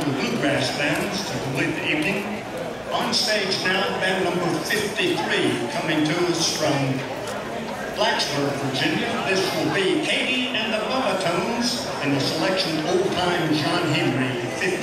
local bluegrass bands to complete the evening. On stage now, band number 53, coming to us from Blacksburg, Virginia. This will be Katie and the Bubba Tones in the selection Old Time John Henry 50.